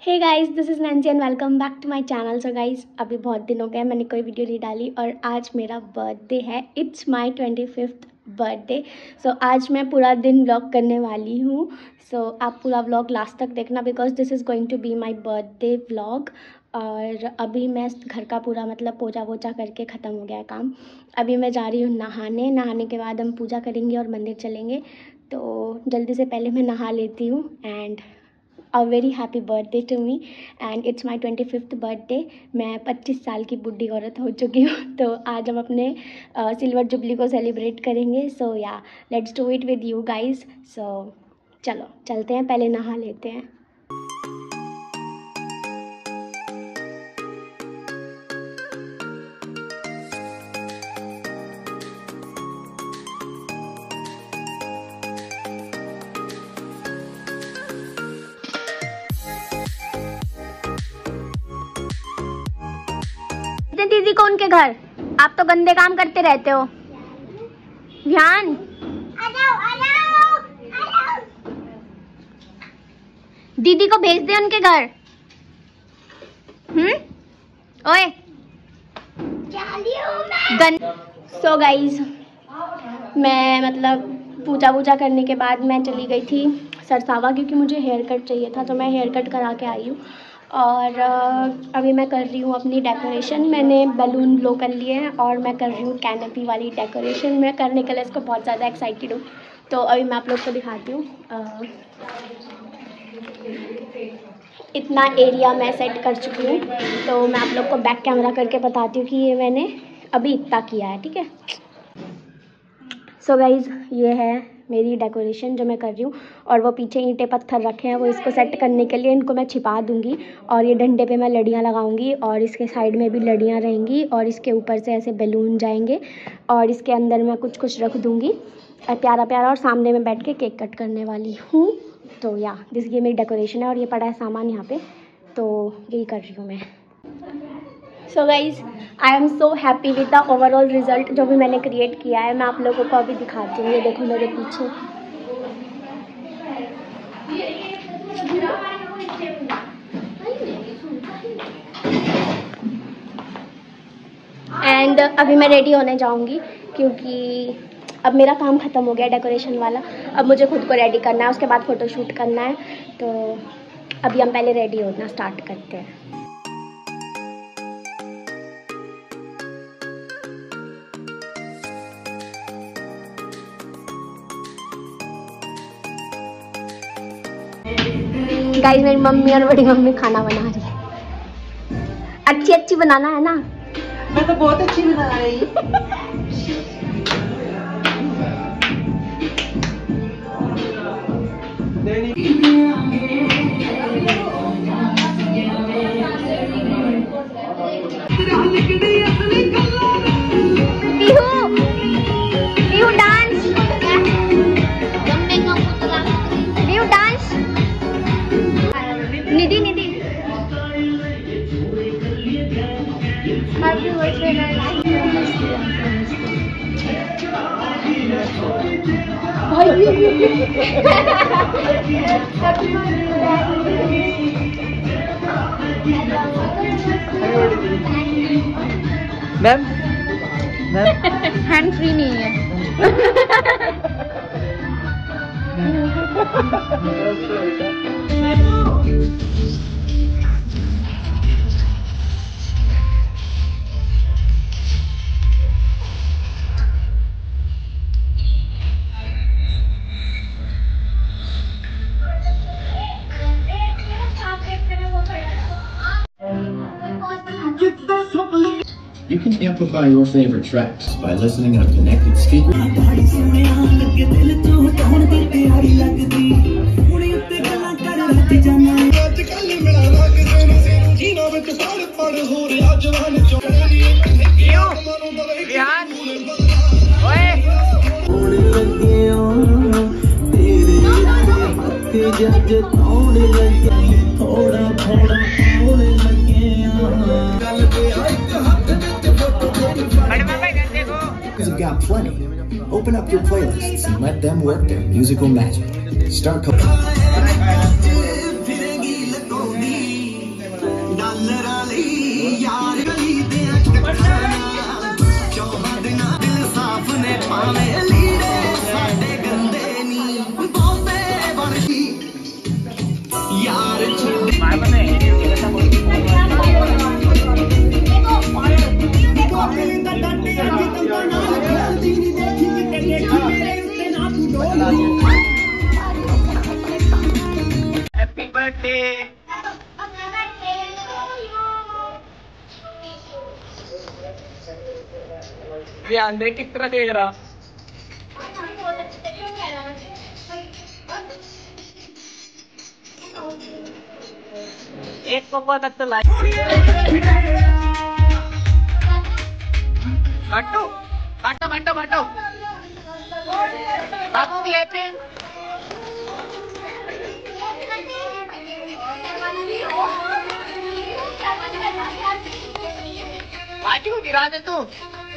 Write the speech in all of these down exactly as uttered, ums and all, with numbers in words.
Hey guys, this is Nancy and welcome back to my channel. So guys, अभी बहुत दिन हो गए मैंने कोई वीडियो नहीं डाली और आज मेरा बर्थडे है। It's my twenty fifth birthday. So आज मैं पूरा दिन व्लॉग करने वाली हूँ। सो so, आप पूरा व्लॉग लास्ट तक देखना because this is going to be my birthday vlog. और अभी मैं घर का पूरा मतलब पोछा वोछा करके ख़त्म हो गया है काम। अभी मैं जा रही हूँ नहाने। नहाने के बाद हम पूजा करेंगे और मंदिर चलेंगे। तो जल्दी से पहले मैं नहा लेती हूँ and a very happy birthday to me and it's my twenty fifth birthday. मैं पच्चीस साल की बुढ़ी औरत हो चुकी हूँ। तो आज हम अपने सिल्वर uh, जुबली को सेलिब्रेट करेंगे। So yeah let's do it with you guys. So चलो चलते हैं, पहले नहा लेते हैं। दीदी को उनके घर, आप तो गंदे काम करते रहते हो। ध्यान, दीदी को भेज दे उनके घर। हम्म ओए सो गाइज, मैं मतलब पूजा वूजा करने के बाद मैं चली गई थी सरसावा क्योंकि मुझे हेयर कट चाहिए था। तो मैं हेयर कट करा के आई हूँ और अभी मैं कर रही हूँ अपनी डेकोरेशन। मैंने बैलून ब्लो कर लिए हैं और मैं कर रही हूँ कैनपी वाली डेकोरेशन। मैं करने के लिए इसको बहुत ज़्यादा एक्साइटेड हूँ। तो अभी मैं आप लोग को दिखाती हूँ। इतना एरिया मैं सेट कर चुकी हूँ। तो मैं आप लोग को बैक कैमरा करके बताती हूँ कि ये मैंने अभी इतना किया है, ठीक है। सो गाइज़, ये है मेरी डेकोरेशन जो मैं कर रही हूँ। और वो पीछे ईंटें पत्थर रखे हैं, वो इसको सेट करने के लिए इनको मैं छिपा दूँगी। और ये डंडे पे मैं लड़ियाँ लगाऊँगी और इसके साइड में भी लड़ियाँ रहेंगी और इसके ऊपर से ऐसे बैलून जाएंगे और इसके अंदर मैं कुछ कुछ रख दूँगी और प्यारा प्यारा। और सामने में बैठ के केक कट करने वाली हूँ। तो या दिस ये मेरी डेकोरेशन है और ये पड़ा है सामान यहाँ पर। तो यही कर रही हूँ मैं। So guys, I am so happy with the overall result जो भी मैंने क्रिएट किया है। मैं आप लोगों को अभी दिखाती हूँ। ये देखो मेरे पीछे। एंड अभी मैं रेडी होने जाऊँगी क्योंकि अब मेरा काम ख़त्म हो गया डेकोरेशन वाला। अब मुझे खुद को रेडी करना है, उसके बाद फ़ोटोशूट करना है। तो अभी हम पहले रेडी होना स्टार्ट करते हैं। गाइस, मेरी मम्मी और बड़ी मम्मी खाना बना रही है। अच्छी अच्छी बनाना है ना। मैं तो बहुत अच्छी बना रही हूँ। Nidhi Nidhi happy birthday ma'am ma'am hand free नहीं है। You can amplify your favorite tracks by listening on connected speakers. You've got plenty. Open up your playlists and let them work their musical magic. Start. ध्यान दे किस तरह देख रहा। एक को बहुत अच्छा लाइक काटो काटो काटो काटो बाबू क्लैपिंग पार्टी को गिरा दे तू।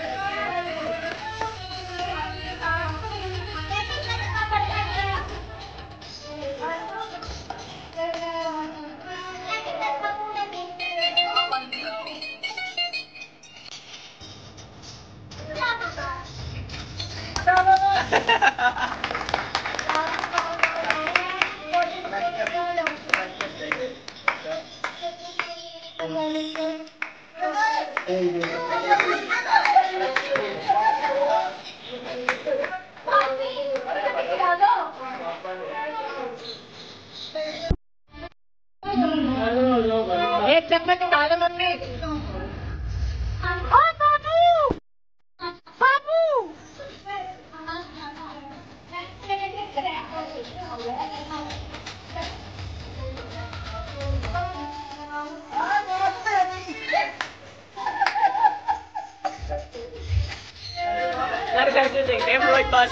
एक चम्मच डालो मम्मी। ओ बाबू बाबू घर घर से देखते हैं वो बस।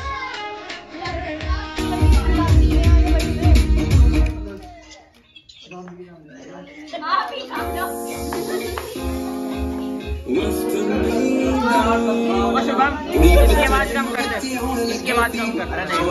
इसके बाद कम कर दे, इसके बाद कम कर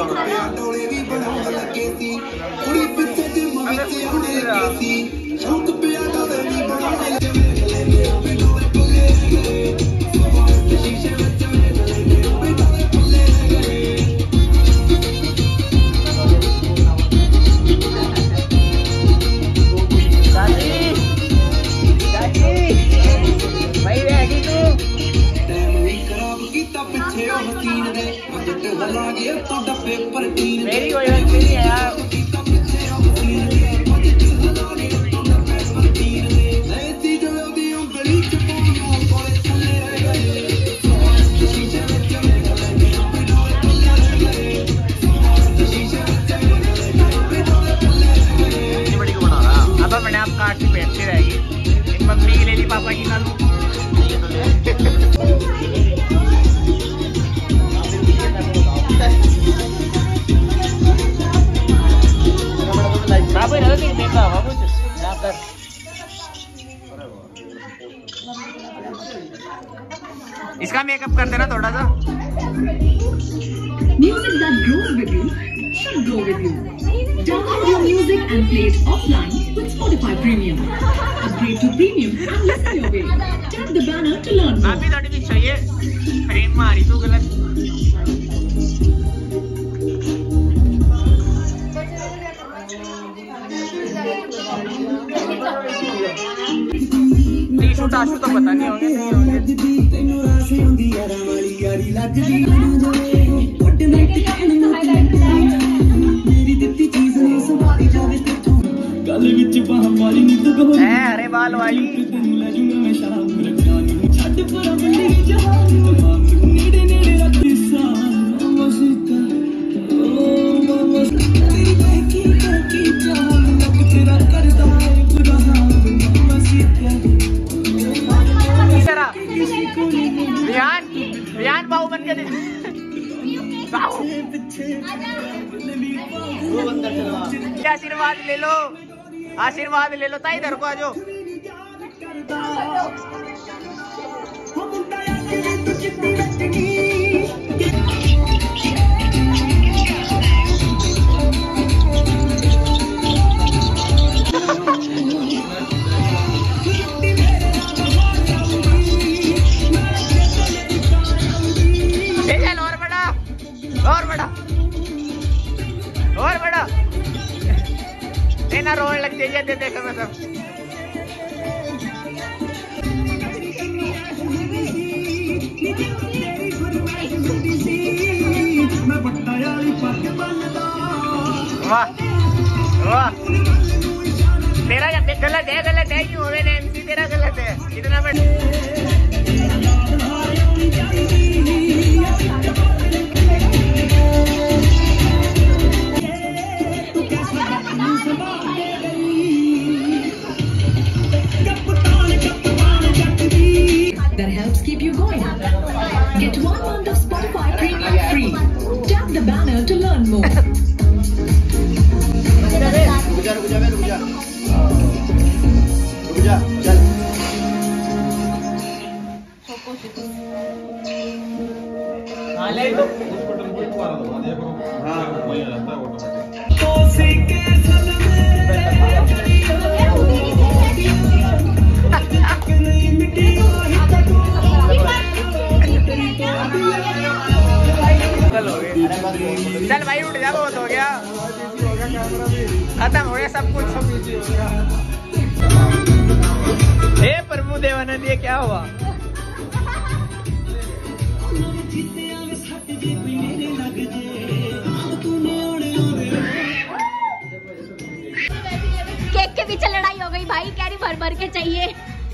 मेरी कोई गलती नहीं है यार। बड़ी को बना रहा अब मैंने आप काट की बैठती रहेगी। एक मम्मी की ले ली पापा की ना लूं। इसका मेकअप कर देना थोड़ा सा। Music that grows with you should grow with you. Download your music and play it offline with Spotify Premium. Upgrade to Premium and listen your way. Tap the banner to learn more. अभी थोड़ी भी चाहिए frame मारी तो गलत। Tissue टाशू तो पता नहीं होंगे नहीं होंगे। अरे बाल वाली रियान रियान बाबू बन के आशीर्वाद ले लो आशीर्वाद ले लो ताई इधर को आ जाओ। और बड़ा और बड़ा ना रोने लग जाइए दे देखो मतलब। वाह वाह तेरा गलत है गलत है क्यों हो एमसी तेरा गलत है इतना बड़ा रुक जा चल। हाँ ले लो। हाँ चल भाई उठ जा, बहुत हो गया, खत्म हो गया सब कुछ। हे प्रभु देवानंद ये क्या हुआ? केक के पीछे लड़ाई हो गई भाई, कैरी भर भर के चाहिए।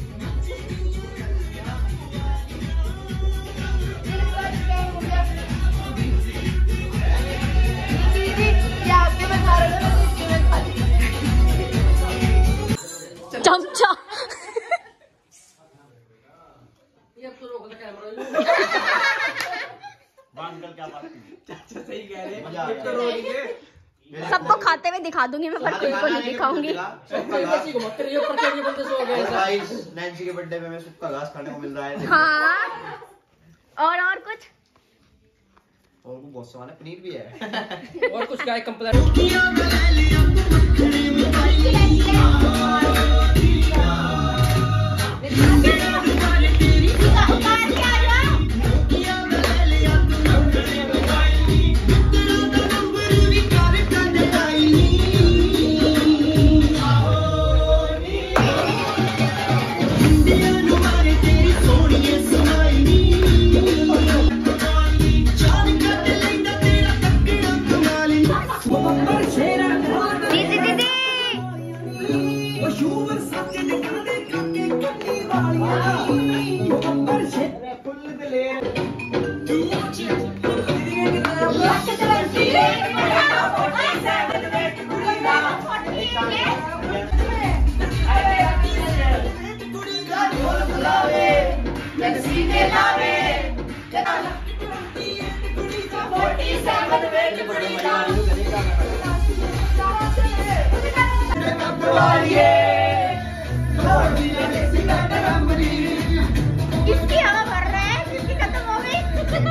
चमचा सही कह रहे हैं। सबको खाते हुए दिखा दूंगी मैं, पर कोई को नहीं दिखाऊंगी। नैन्सी के बर्थडे में हमें सूखा घास खाने को मिल रहा है। हाँ और और कुछ और बहुत सारा पनीर भी है। और कुछ क्या कंप्लेंट? किसकी हवा भर रहा है, किसकी खत्म हो गई।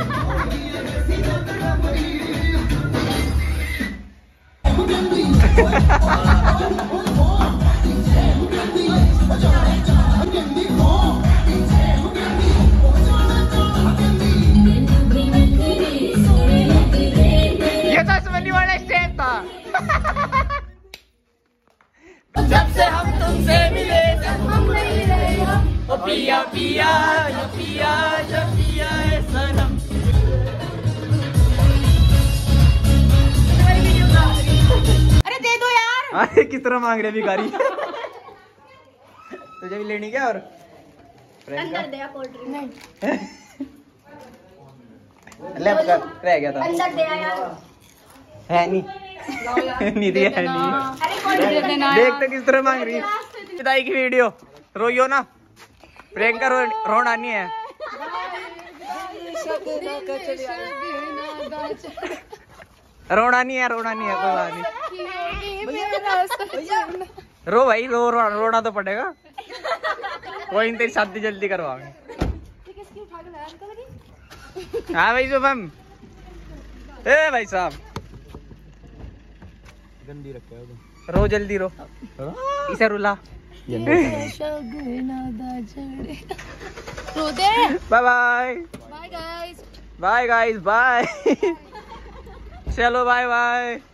ये तो असमनी वाला स्टेप था। जब से हम तुमसे मिले जब हम नहीं रहे, ओ पिया पिया या पिया या पिया ए सनम। अरे दे दो यार। अरे किस तरह मांग रहे भिखारी। तुझे भी लेनी क्या? और अंदर दे कोल्ड ड्रिंक। ले कर रह गया था। अंदर दे यार। है नहीं नहीं दिया है नहीं। अरे कोल्ड ड्रिंक देना। देख तो किस तरह मांग रही है। पिताई की वीडियो रोइयो ना, प्रियंका रो, रोना नहीं है। रोना नहीं है, रोना नहीं है, कोई बात नहीं। रो भाई रो, रो रोना तो पड़ेगा। कोई तेरी शादी जल्दी करवाओगे। हाँ भाई शुभम। ए भाई साहब गंदी रखे हो, रो जल्दी रो, इसे रुला। Bye bye bye guys bye. चलो बाय बाय।